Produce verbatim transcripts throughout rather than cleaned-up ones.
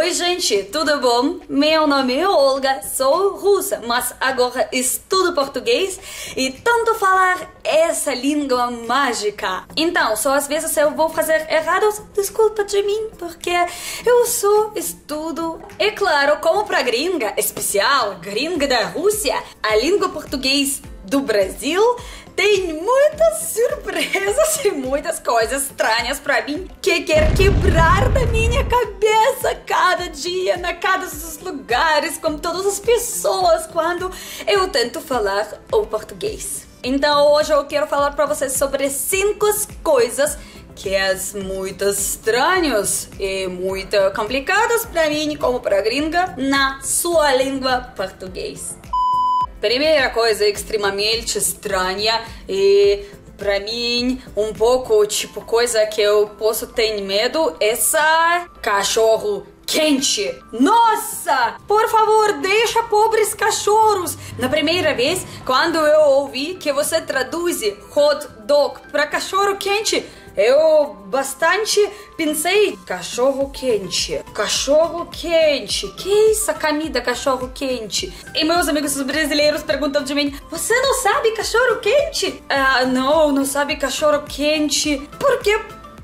Oi gente, tudo bom? Meu nome é Olga, sou russa, mas agora estudo português e tento falar essa língua mágica. Então, só às vezes eu vou fazer errados, desculpa de mim, porque eu só estudo. E claro, como pra gringa especial, gringa da Rússia, a língua português do Brasil tem muitas surpresas e muitas coisas estranhas pra mim que quer quebrar da minha cabeça cada dia, na cada dos lugares, com todas as pessoas, quando eu tento falar o português. Então hoje eu quero falar pra vocês sobre cinco coisas que é muito estranhas e muito complicadas pra mim, como pra gringa, na sua língua português. Primeira coisa extremamente estranha e pra mim um pouco tipo coisa que eu posso ter medo, essa cachorro quente. Nossa, por favor, deixa pobres cachorros. Na primeira vez, quando eu ouvi que você traduz hot dog pra cachorro quente, eu bastante pensei, cachorro quente, cachorro quente, que essa comida cachorro quente? E meus amigos brasileiros perguntam de mim, você não sabe cachorro quente? Ah, não, não sabe cachorro quente, porque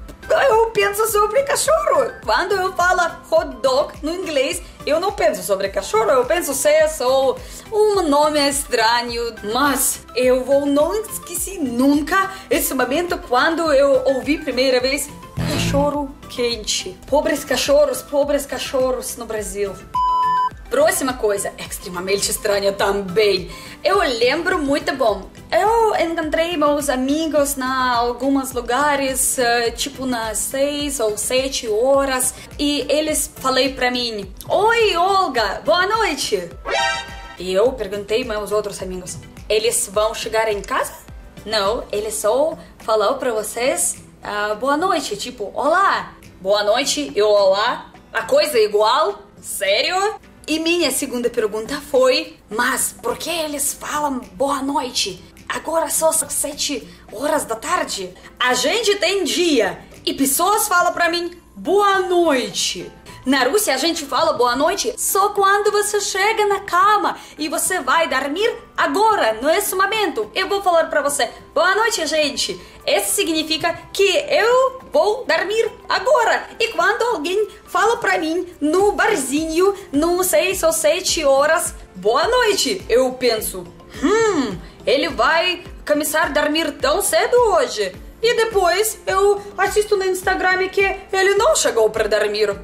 eu penso sobre cachorro. Quando eu falo hot dog no inglês, eu não penso sobre cachorro, eu penso se é só um nome estranho. Mas eu vou não esquecer nunca esse momento quando eu ouvi primeira vez cachorro quente. Pobres cachorros, pobres cachorros no Brasil. Próxima coisa, extremamente estranha também. Eu lembro muito bom. Eu encontrei meus amigos na alguns lugares, tipo nas seis ou sete horas, e eles falei pra mim: oi, Olga, boa noite. E eu perguntei meus outros amigos: eles vão chegar em casa? Não, ele só falou pra vocês uh, boa noite, tipo, olá, boa noite e olá, a coisa é igual? Sério? E minha segunda pergunta foi, mas por que eles falam boa noite? Agora são sete horas da tarde. A gente tem dia e pessoas falam pra mim boa noite. Na Rússia a gente fala boa noite só quando você chega na cama e você vai dormir agora, nesse momento. Eu vou falar pra você, boa noite, gente. Isso significa que eu vou dormir agora. E quando alguém fala pra mim no barzinho, no seis ou sete horas, boa noite, eu penso, hum, ele vai começar a dormir tão cedo hoje. E depois eu assisto no Instagram que ele não chegou pra dormir.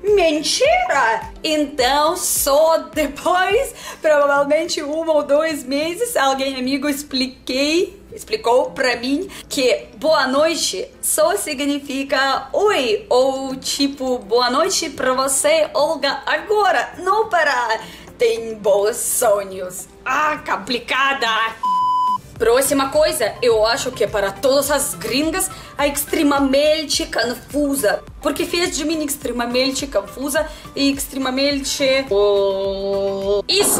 Mentira! Então, só depois, provavelmente um ou dois meses, alguém amigo expliquei, explicou pra mim que boa noite só significa oi, ou tipo, boa noite pra você, Olga, agora, não para, tem bons sonhos. Ah, complicada! Próxima coisa, eu acho que para todas as gringas é extremamente confusa. Porque fez de mim extremamente confusa e extremamente... Isso!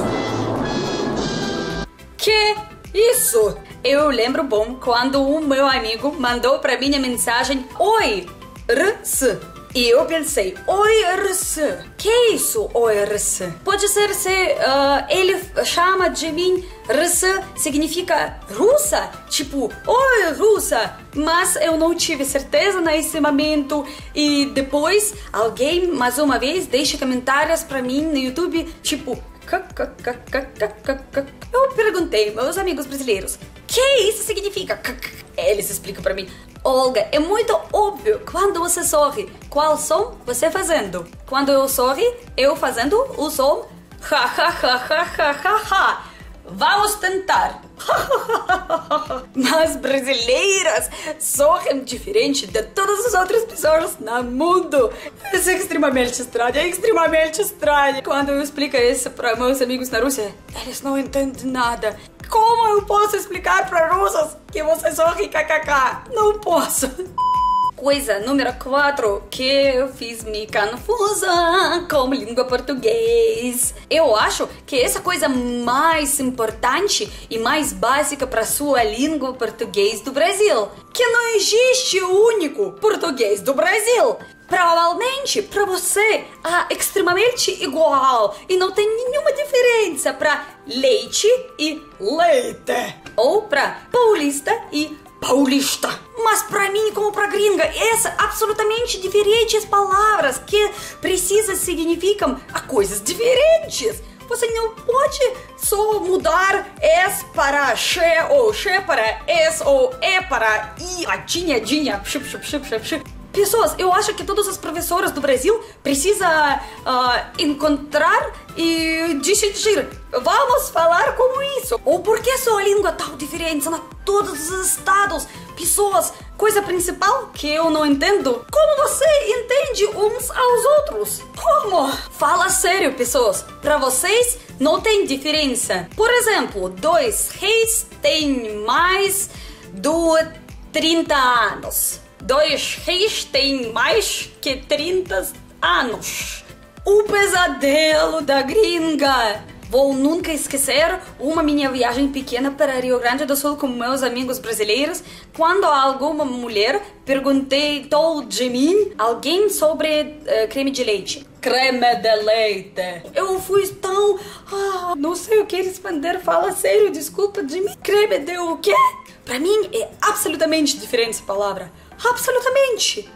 Que isso? Eu lembro bom quando um meu amigo mandou para mim a mensagem oi, rs. E eu pensei, oi, rs. Que é isso, oi, rs? Pode ser se uh, ele chama de mim, rs significa russa, tipo, oi, russa. Mas eu não tive certeza nesse momento. E depois, alguém, mais uma vez, deixa comentários pra mim no YouTube, tipo... Eu perguntei, meus amigos brasileiros, que isso significa? Eles explicam pra mim, Olga, é muito óbvio quando você sorri. Qual som você fazendo? Quando eu sorri, eu fazendo o som ha ha ha ha ha ha ha. Vamos tentar. Mas brasileiras sorrem diferente de todas as outras pessoas no mundo. Isso é extremamente estranho, é extremamente estranho. Quando eu explico isso para meus amigos na Rússia, eles não entendem nada. Como eu posso explicar para russas que você sorri kkk? Não posso. Coisa número quatro que eu fiz me confusa com língua português. Eu acho que essa coisa mais importante e mais básica para sua língua português do Brasil, que não existe o único português do Brasil. Provavelmente para você é extremamente igual e não tem nenhuma diferença para leite e leite, ou para paulista e paulista. Mas para mim, como para gringa, essas absolutamente diferentes palavras que precisam significam coisas diferentes. Você não pode só mudar S para che, ou che para S, ou E para I, a dinha, dinha, chup, chup, chup, chup, chup. Pessoas, eu acho que todas as professoras do Brasil precisam uh, encontrar e decidir, vamos falar como isso. Ou por que sua língua é tão diferente em todos os estados? Pessoas, coisa principal que eu não entendo, como você entende uns aos outros? Como? Fala sério, pessoas, para vocês não tem diferença. Por exemplo, dois reis têm mais de trinta anos. Dois reis têm mais que trinta anos. O pesadelo da gringa. Vou nunca esquecer uma minha viagem pequena para Rio Grande do Sul com meus amigos brasileiros, quando alguma mulher perguntou de mim alguém sobre uh, creme de leite. Creme de leite. Eu fui tão... Ah, não sei o que responder. Fala sério, desculpa de mim. Creme de o quê? Para mim é absolutamente diferente essa palavra. Absolutamente.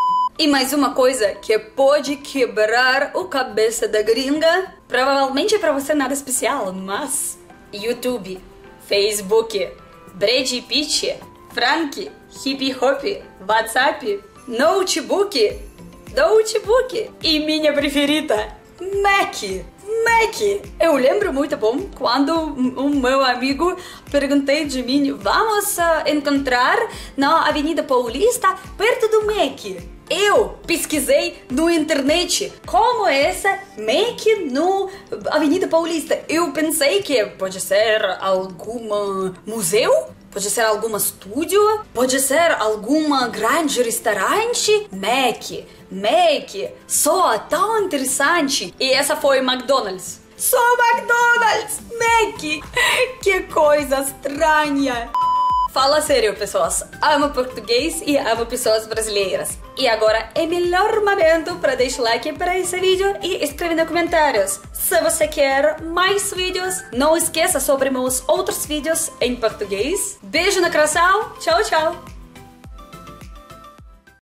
E mais uma coisa que pode quebrar a cabeça da gringa, provavelmente é pra você nada especial, mas YouTube, Facebook, Brad Pitt, Frank, Hip Hop, WhatsApp, Notebook, Notebook e minha preferida, Mac. Mac. Eu lembro muito bom quando o meu amigo perguntou de mim, vamos uh, encontrar na Avenida Paulista perto do Mac. Eu pesquisei no internet como essa Mac no Avenida Paulista. Eu pensei que pode ser algum museu, pode ser algum estúdio, pode ser algum grande restaurante. Mac, Mac, soa tão interessante. E essa foi McDonald's. Só McDonald's, Mac. Que coisa estranha. Fala sério, pessoas. Amo português e amo pessoas brasileiras. E agora é melhor momento para deixar like para esse vídeo e escrever nos comentários. Se você quer mais vídeos, não esqueça sobre meus outros vídeos em português. Beijo no coração. Tchau, tchau.